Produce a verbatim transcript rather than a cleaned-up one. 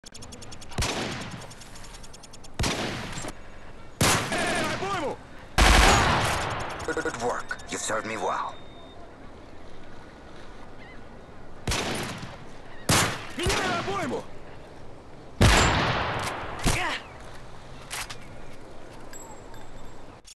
Good work. You served me well. Меняю обойму!